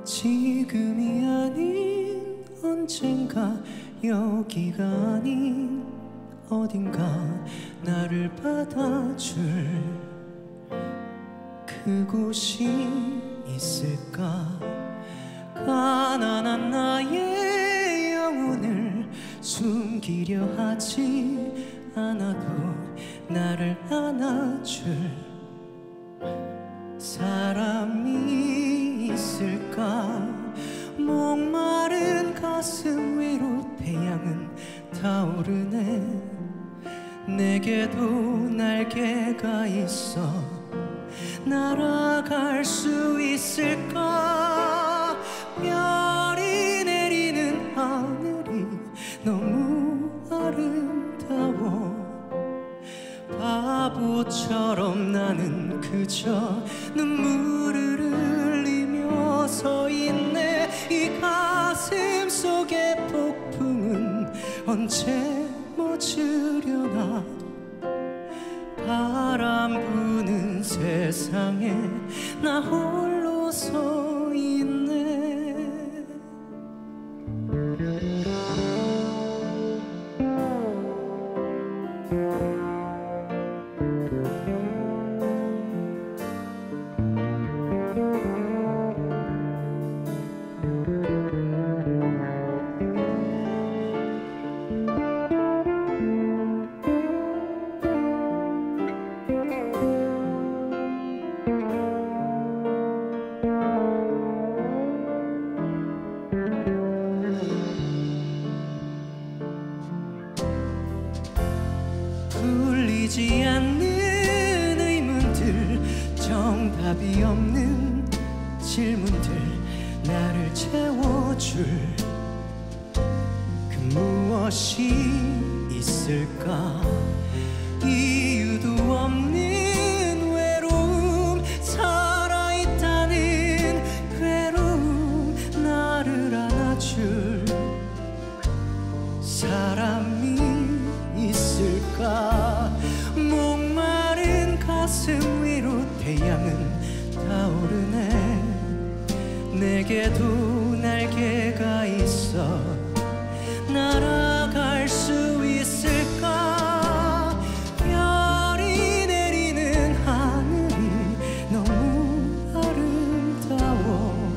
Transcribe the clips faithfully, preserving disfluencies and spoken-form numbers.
지금이 아닌 언젠가, 여기가 아닌 어딘가 나를 받아줄 그곳이 있을까. 가난한 나의 영혼을 숨기려 하지 않아도 나를 안아줄 사람이 있을까. 목마른 가슴 위로 태양은 타오르네. 내게도 날개가 있어 날아갈 수 있을까. 별이 내리는 하늘이 너무 아름다워. 바보처럼 나는 그저 눈물을 흘리며 서 있네. 이 가슴 속의 폭풍은 언제 멎으려나. 바람 부는 세상에 나 홀로 서 있네. 풀리지 않는 의문들, 정답이 없는 질문들, 나를 채워줄 그 무엇이 있을까. 이유도 없는 외로움, 살아있다는 괴로움, 나를 안아줄 사람이 있을까. 목마른 가슴 위로 태양은 타오르네. 내게도 날개가 있어 날아갈 수 있을까. 별이 내리는 하늘이 너무 아름다워.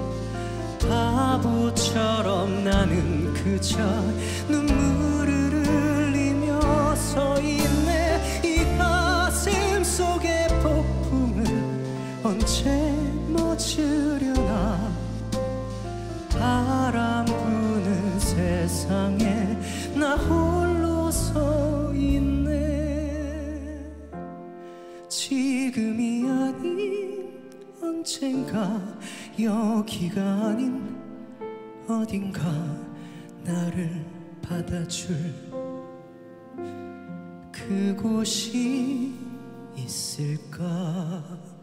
바보처럼 나는 그저 눈물을 흘리며 서 있네. 이 가슴 속의 폭풍은 언제 멎으려나. 바람 부는 세상에 나 홀로 서 있네. 지금이 아닌 언젠가, 여기가 아닌 어딘가 나를 받아줄 그곳이 있을까.